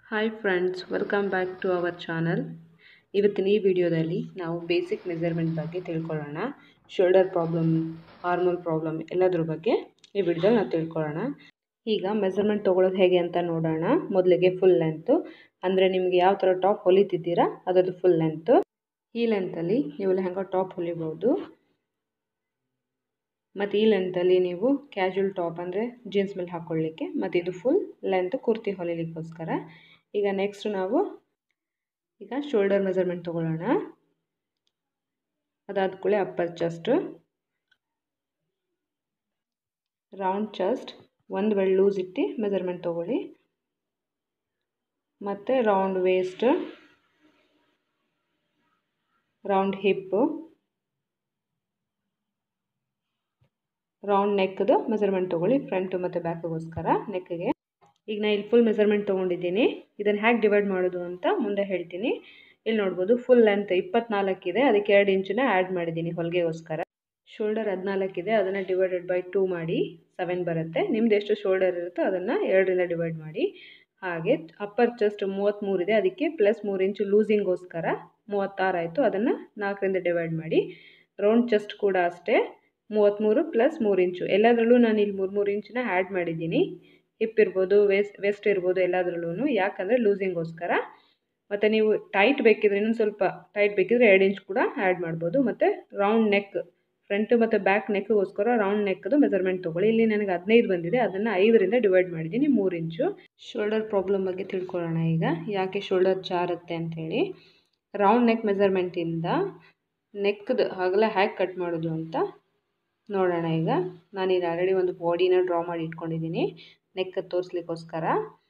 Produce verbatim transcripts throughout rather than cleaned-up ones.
Hi friends, welcome back to our channel. ಇವತ್ತಿನ ಈ ವಿಡಿಯೋದಲ್ಲಿ ನಾವು ಬೇಸಿಕ್ ಮೆಜರ್ಮೆಂಟ್ ಬಗ್ಗೆ ತಿಳ್ಕೊಳ್ಳೋಣ. ಶೋಲ್ಡರ್ ಪ್ರಾಬ್ಲಮ್, ಆರ್ಮಲ್ ಪ್ರಾಬ್ಲಮ್ ಎಲ್ಲದ್ರ ಬಗ್ಗೆ ಈ ವಿಡಿಯೋದಲ್ಲಿ ನಾವು ತಿಳ್ಕೊಳ್ಳೋಣ. ಈಗ ಮೆಜರ್ಮೆಂಟ್ ತೊಗೊಳ್ಳೋದು ಹೇಗೆ ಅಂತ ನೋಡೋಣ. ಮೊದಲಿಗೆ ಫುಲ್ ಲೆಂತು, ಅಂದರೆ ನಿಮಗೆ ಯಾವ ಥರ ಟಾಪ್ ಹೊಲಿತಿದ್ದೀರಾ ಅದರದ್ದು ಫುಲ್ ಲೆಂತು. ಈ ಲೆಂತಲ್ಲಿ ನೀವು ಲೆಹಂಗಾ ಟಾಪ್ ಹೊಲಿಬೋದು, ಮತ್ತು ಈ ಲೆಂತಲ್ಲಿ ನೀವು ಕ್ಯಾಶುವಲ್ ಟಾಪ್ ಅಂದರೆ ಜೀನ್ಸ್ ಮೇಲೆ ಹಾಕ್ಕೊಳ್ಳಿಕ್ಕೆ, ಮತ್ತು ಇದು ಫುಲ್ ಲೆಂತ್ ಕುರ್ತಿ ಹೊಲಿಲಿಕ್ಕೋಸ್ಕರ. ಈಗ ನೆಕ್ಸ್ಟ್ ನಾವು ಈಗ ಶೋಲ್ಡರ್ ಮೆಜರ್ಮೆಂಟ್ ತೊಗೊಳ್ಳೋಣ. ಅದಾದ ಕೂಡಲೇ ಅಪ್ಪರ್ ಚೆಸ್ಟ್, ರೌಂಡ್ ಚೆಸ್ಟ್ ಒಂದು ವೇಳೆ ಲೂಸ್ ಇಟ್ಟು ಮೆಜರ್ಮೆಂಟ್ ತೊಗೊಳ್ಳಿ, ಮತ್ತು round waist, round hip, round ನೆಕ್ದು ಮೆಜರ್ಮೆಂಟ್ ತೊಗೊಳ್ಳಿ, ಫ್ರಂಟು ಮತ್ತು ಬ್ಯಾಕ್ಗೋಸ್ಕರ ನೆಕ್ಗೆ. ಈಗ ನಾನು ಇಲ್ಲಿ ಫುಲ್ ಮೆಜರ್ಮೆಂಟ್ ತೊಗೊಂಡಿದ್ದೀನಿ. ಇದನ್ನು ಹೇಗೆ ಡಿವೈಡ್ ಮಾಡೋದು ಅಂತ ಮುಂದೆ ಹೇಳ್ತೀನಿ. ಇಲ್ಲಿ ನೋಡ್ಬೋದು ಫುಲ್ ಲೆಂತ್ ಇಪ್ಪತ್ನಾಲ್ಕಿದೆ, ಅದಕ್ಕೆ ಎರಡು ಇಂಚನ್ನ ಆ್ಯಡ್ ಮಾಡಿದ್ದೀನಿ ಹೊಲಿಗೆಗೋಸ್ಕರ. ಶೋಲ್ಡರ್ ಹದಿನಾಲ್ಕಿದೆ, ಅದನ್ನು ಡಿವೈಡೆಡ್ ಬೈ ಟೂ ಮಾಡಿ ಸೆವೆನ್ ಬರುತ್ತೆ. ನಿಮ್ದು ಎಷ್ಟು ಶೋಲ್ಡರ್ ಇರುತ್ತೋ ಅದನ್ನು ಎರಡರಿಂದ ಡಿವೈಡ್ ಮಾಡಿ. ಹಾಗೆ ಅಪ್ಪರ್ ಚೆಸ್ಟ್ ಮೂವತ್ತ್ಮೂರಿದೆ, ಅದಕ್ಕೆ ಪ್ಲಸ್ ಮೂರು ಇಂಚು ಲೂಸಿಂಗೋಸ್ಕರ ಮೂವತ್ತಾರು ಆಯಿತು, ಅದನ್ನು ನಾಲ್ಕರಿಂದ ಡಿವೈಡ್ ಮಾಡಿ. ರೌಂಡ್ ಚೆಸ್ಟ್ ಕೂಡ ಅಷ್ಟೇ, ಮೂವತ್ತ್ಮೂರು ಪ್ಲಸ್ ಮೂರು ಇಂಚು, ಎಲ್ಲದರಲ್ಲೂ ನಾನು ಇಲ್ಲಿ ಮೂರು ಮೂರು ಇಂಚನ್ನ ಆ್ಯಡ್ ಮಾಡಿದ್ದೀನಿ. ಹಿಪ್ ಇರ್ಬೋದು, ವೇಸ್ಟ್ ವೆಸ್ಟ್ ಇರ್ಬೋದು, ಎಲ್ಲದರಲ್ಲೂ, ಯಾಕಂದರೆ ಲೂಸಿಂಗೋಸ್ಕರ. ಮತ್ತು ನೀವು ಟೈಟ್ ಬೇಕಿದ್ರೆ ಇನ್ನೊಂದು ಸ್ವಲ್ಪ ಟೈಟ್ ಬೇಕಿದ್ರೆ ಎರಡು ಇಂಚ್ ಕೂಡ ಆ್ಯಡ್ ಮಾಡ್ಬೋದು. ಮತ್ತು ರೌಂಡ್ ನೆಕ್, ಫ್ರಂಟು ಮತ್ತು ಬ್ಯಾಕ್ ನೆಕ್ಗೋಸ್ಕರ ರೌಂಡ್ ನೆಕ್ದು ಮೆಜರ್ಮೆಂಟ್ ತೊಗೊಳ್ಳಿ. ಇಲ್ಲಿ ನನಗೆ ಹದಿನೈದು ಬಂದಿದೆ, ಅದನ್ನು ಐದರಿಂದ ಡಿವೈಡ್ ಮಾಡಿದ್ದೀನಿ, ಮೂರು ಇಂಚು. ಶೋಲ್ಡರ್ ಪ್ರಾಬ್ಲಮ್ ಬಗ್ಗೆ ತಿಳ್ಕೊಳ್ಳೋಣ ಈಗ, ಯಾಕೆ ಶೋಲ್ಡರ್ ಜಾರುತ್ತೆ ಅಂಥೇಳಿ. ರೌಂಡ್ ನೆಕ್ ಮೆಜರ್ಮೆಂಟಿಂದ ನೆಕ್ದು ಅಗಲ ಹೇಗೆ ಕಟ್ ಮಾಡೋದು ಅಂತ ನೋಡೋಣ. ಈಗ ನಾನೀಗ ಆಲ್ರೆಡಿ ಒಂದು ಬಾಡಿನ ಡ್ರಾ ಮಾಡಿ ಇಟ್ಕೊಂಡಿದ್ದೀನಿ ನೆಕ್ ತೋರಿಸ್ಲಿಕ್ಕೋಸ್ಕರ.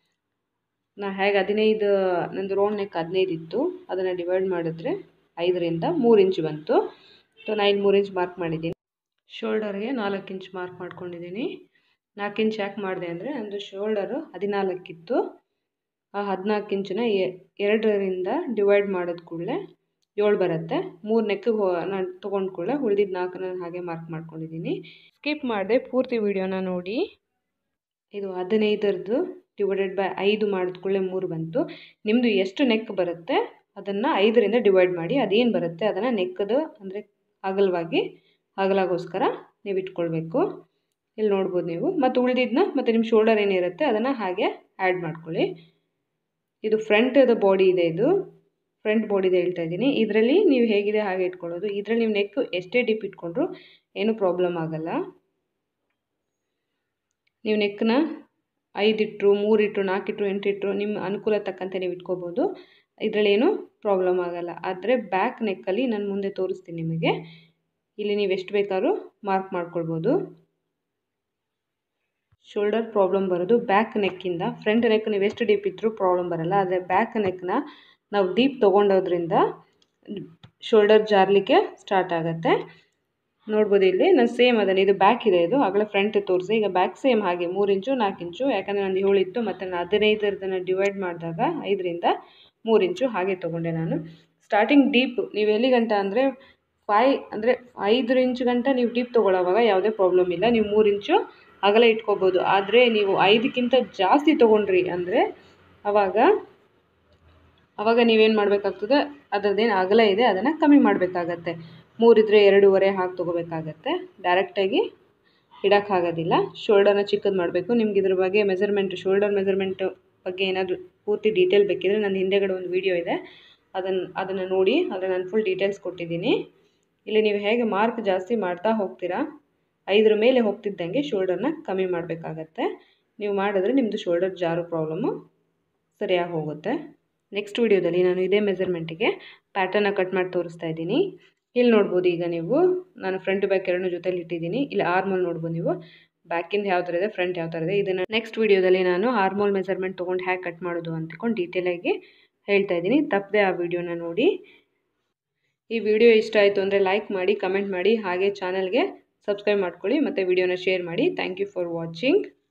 ನಾ ಹೇಗೆ ಹದಿನೈದು, ನಂದು ರೌಂಡ್ ನೆಕ್ ಹದಿನೈದು ಇತ್ತು, ಅದನ್ನು ಡಿವೈಡ್ ಮಾಡಿದ್ರೆ ಐದರಿಂದ ಮೂರು ಇಂಚು ಬಂತು. ಸೊ ನಾನು ಇಲ್ಲಿ ಮೂರು ಇಂಚ್ ಮಾರ್ಕ್ ಮಾಡಿದ್ದೀನಿ. ಶೋಲ್ಡರ್ಗೆ ನಾಲ್ಕು ಇಂಚ್ ಮಾರ್ಕ್ ಮಾಡ್ಕೊಂಡಿದ್ದೀನಿ. ನಾಲ್ಕು ಇಂಚ್ ಯಾಕೆ ಮಾಡಿದೆ ಅಂದರೆ ನಂದು ಶೋಲ್ಡರು ಹದಿನಾಲ್ಕಿತ್ತು, ಆ ಹದಿನಾಲ್ಕು ಇಂಚನ್ನ ಎರಡರಿಂದ ಡಿವೈಡ್ ಮಾಡೋದು ಕೂಡಲೇ ಏಳು ಬರುತ್ತೆ. ಮೂರು ನೆಕ್ಕಿಗೆ ನಾನು ತೊಗೊಂಡು ಕೂಡಲೇ ಉಳಿದಿದ್ದು ನಾಲ್ಕನ್ನ ಹಾಗೆ ಮಾರ್ಕ್ ಮಾಡ್ಕೊಂಡಿದ್ದೀನಿ. ಸ್ಕಿಪ್ ಮಾಡಿದೆ, ಪೂರ್ತಿ ವಿಡಿಯೋನ ನೋಡಿ. ಇದು ಹದಿನೈದರದ್ದು ಡಿವೈಡೆಡ್ ಬೈ ಐದು ಮಾಡಿದ ಕೂಡಲೇ ಮೂರು ಬಂತು. ನಿಮ್ಮದು ಎಷ್ಟು ನೆಕ್ ಬರುತ್ತೆ ಅದನ್ನು ಐದರಿಂದ ಡಿವೈಡ್ ಮಾಡಿ, ಅದೇನು ಬರುತ್ತೆ ಅದನ್ನು ನೆಕ್ಕದು ಅಂದರೆ ಅಗಲವಾಗಿ ಅಗಲಗೋಸ್ಕರ ನೀವು ಇಟ್ಕೊಳ್ಬೇಕು. ಇಲ್ಲಿ ನೋಡ್ಬೋದು ನೀವು. ಮತ್ತು ಉಳಿದಿದ್ದನ್ನ ಮತ್ತು ನಿಮ್ಮ ಶೋಲ್ಡರ್ ಏನಿರುತ್ತೆ ಅದನ್ನು ಹಾಗೆ ಆ್ಯಡ್ ಮಾಡ್ಕೊಳ್ಳಿ. ಇದು ಫ್ರಂಟದ ಬಾಡಿ ಇದೆ, ಇದು ಫ್ರಂಟ್ ಬಾಡಿದೆ ಹೇಳ್ತಾ ಇದ್ದೀನಿ. ಇದರಲ್ಲಿ ನೀವು ಹೇಗಿದೆ ಹಾಗೆ ಇಟ್ಕೊಳ್ಳೋದು. ಇದರಲ್ಲಿ ನೀವು ನೆಕ್ ಎಷ್ಟೇ ಡೀಪ್ ಇಟ್ಕೊಂಡ್ರೂ ಏನೂ ಪ್ರಾಬ್ಲಮ್ ಆಗೋಲ್ಲ. ನೀವು ನೆಕ್ಕನ್ನ ಐದಿಟ್ಟರು, ಮೂರಿಟ್ಟರು, ನಾಲ್ಕಿಟ್ಟರು, ಎಂಟಿಟ್ಟರು ನಿಮ್ಮ ಅನುಕೂಲ ತಕ್ಕಂತೆ ನೀವು ಇಟ್ಕೋಬೋದು. ಇದರಲ್ಲಿ ಏನೂ ಪ್ರಾಬ್ಲಮ್ ಆಗೋಲ್ಲ. ಆದರೆ ಬ್ಯಾಕ್ ನೆಕ್ಕಲ್ಲಿ ನಾನು ಮುಂದೆ ತೋರಿಸ್ತೀನಿ ನಿಮಗೆ. ಇಲ್ಲಿ ನೀವು ಎಷ್ಟು ಬೇಕಾದ್ರೂ ಮಾರ್ಕ್ ಮಾಡ್ಕೊಳ್ಬೋದು. ಶೋಲ್ಡರ್ ಪ್ರಾಬ್ಲಮ್ ಬರೋದು ಬ್ಯಾಕ್ ನೆಕ್ಕಿಂದ. ಫ್ರಂಟ್ ನೆಕ್ ನೀವು ಎಷ್ಟು ಡೀಪ್ ಇಟ್ಟರೂ ಪ್ರಾಬ್ಲಮ್ ಬರೋಲ್ಲ, ಆದರೆ ಬ್ಯಾಕ್ ನೆಕ್ನ ನಾವು ಡೀಪ್ ತೊಗೊಂಡೋದ್ರಿಂದ ಶೋಲ್ಡರ್ ಜಾರಲಿಕ್ಕೆ ಸ್ಟಾರ್ಟ್ ಆಗುತ್ತೆ. ನೋಡ್ಬೋದು ಇಲ್ಲಿ ನಾನು ಸೇಮ್ ಅದನ್ನು, ಇದು ಬ್ಯಾಕ್ ಇದೆ, ಇದು ಆಗಲೇ ಫ್ರಂಟ್ ತೋರಿಸಿ. ಈಗ ಬ್ಯಾಕ್ ಸೇಮ್ ಹಾಗೆ ಮೂರು ಇಂಚು ನಾಲ್ಕು ಇಂಚು, ಯಾಕಂದರೆ ನಾನು ಏಳು ಇತ್ತು ಮತ್ತು ನಾನು ಹದಿನೈದರದನ್ನು ಡಿವೈಡ್ ಮಾಡಿದಾಗ ಐದರಿಂದ ಮೂರು ಇಂಚು ಹಾಗೆ ತೊಗೊಂಡೆ ನಾನು. ಸ್ಟಾರ್ಟಿಂಗ್ ಡೀಪ್ ನೀವು ಎಲ್ಲಿ ಗಂಟ ಅಂದರೆ ಫೈ ಅಂದರೆ ಐದು ಇಂಚು ಗಂಟ ನೀವು ಡೀಪ್ ತೊಗೊಳ್ಳೋವಾಗ ಯಾವುದೇ ಪ್ರಾಬ್ಲಮ್ ಇಲ್ಲ, ನೀವು ಮೂರು ಇಂಚು ಅಗಲ ಇಟ್ಕೋಬೋದು. ಆದರೆ ನೀವು ಐದಕ್ಕಿಂತ ಜಾಸ್ತಿ ತೊಗೊಂಡ್ರಿ ಅಂದರೆ ಆವಾಗ ಆವಾಗ ನೀವೇನು ಮಾಡಬೇಕಾಗ್ತದೆ, ಅದರದ್ದೇನು ಅಗಲ ಇದೆ ಅದನ್ನು ಕಮ್ಮಿ ಮಾಡಬೇಕಾಗತ್ತೆ. ಮೂರಿದ್ರೆ ಎರಡೂವರೆ ಹಾಕಿ ತೊಗೋಬೇಕಾಗತ್ತೆ, ಡೈರೆಕ್ಟಾಗಿ ಇಡೋಕ್ಕಾಗೋದಿಲ್ಲ. ಶೋಲ್ಡರ್ನ ಚಿಕ್ಕದು ಮಾಡಬೇಕು. ನಿಮ್ಗೆ ಇದ್ರ ಬಗ್ಗೆ ಮೆಜರ್ಮೆಂಟ್, ಶೋಲ್ಡರ್ ಮೆಜರ್ಮೆಂಟ್ ಬಗ್ಗೆ ಏನಾದರೂ ಪೂರ್ತಿ ಡೀಟೇಲ್ ಬೇಕಿದ್ರೆ ನನ್ನ ಹಿಂದೆಗಡೆ ಒಂದು ವಿಡಿಯೋ ಇದೆ, ಅದನ್ನು ಅದನ್ನು ನೋಡಿ, ಆದರೆ ನಾನು ಫುಲ್ ಡೀಟೇಲ್ಸ್ ಕೊಟ್ಟಿದ್ದೀನಿ. ಇಲ್ಲಿ ನೀವು ಹೇಗೆ ಮಾರ್ಕ್ ಜಾಸ್ತಿ ಮಾಡ್ತಾ ಹೋಗ್ತೀರಾ, ಐದರ ಮೇಲೆ ಹೋಗ್ತಿದ್ದಂಗೆ ಶೋಲ್ಡರ್ನ ಕಮ್ಮಿ ಮಾಡಬೇಕಾಗತ್ತೆ. ನೀವು ಮಾಡಿದ್ರೆ ನಿಮ್ಮದು ಶೋಲ್ಡರ್ ಜಾರೋ ಪ್ರಾಬ್ಲಮ್ಮು ಸರಿಯಾಗಿ ಹೋಗುತ್ತೆ. ನೆಕ್ಸ್ಟ್ ವಿಡಿಯೋದಲ್ಲಿ ನಾನು ಇದೇ ಮೆಜರ್ಮೆಂಟಿಗೆ ಪ್ಯಾಟರ್ನ ಕಟ್ ಮಾಡಿ ತೋರಿಸ್ತಾ ಇದ್ದೀನಿ. ಇಲ್ಲಿ ನೋಡ್ಬೋದು ಈಗ ನೀವು, ನಾನು ಫ್ರಂಟ್ ಬ್ಯಾಕ್ ಎರಡನ್ನೂ ಜೊತೆಲಿ ಇಟ್ಟಿದ್ದೀನಿ. ಇಲ್ಲಿ ಆರ್ಮೋಲ್ ನೋಡ್ಬೋದು ನೀವು, ಬ್ಯಾಕಿಂದ ಯಾವ ಥರ ಇದೆ, ಫ್ರಂಟ್ ಯಾವ ಥರ ಇದೆ. ಇದನ್ನು ನೆಕ್ಸ್ಟ್ ವಿಡಿಯೋದಲ್ಲಿ ನಾನು ಆರ್ಮೋಲ್ ಮೆಜರ್ಮೆಂಟ್ ತೊಗೊಂಡು ಹೇಗೆ ಕಟ್ ಮಾಡೋದು ಅಂದ್ಕೊಂಡು ಡೀಟೇಲಾಗಿ ಹೇಳ್ತಾ ಇದ್ದೀನಿ. ತಪ್ಪದೆ ಆ ವಿಡಿಯೋನ ನೋಡಿ. ಈ ವಿಡಿಯೋ ಇಷ್ಟ ಆಯಿತು ಅಂದರೆ ಲೈಕ್ ಮಾಡಿ, ಕಮೆಂಟ್ ಮಾಡಿ, ಹಾಗೆ ಚಾನಲ್ಗೆ ಸಬ್ಸ್ಕ್ರೈಬ್ ಮಾಡ್ಕೊಳ್ಳಿ ಮತ್ತು ವಿಡಿಯೋನ ಶೇರ್ ಮಾಡಿ. Thank you for watching.